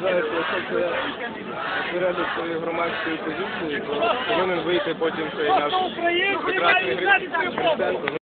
вважаю, що якщо це осередок своєї громадської позиції, то повинен вийти потім цей наш прекрасний президент.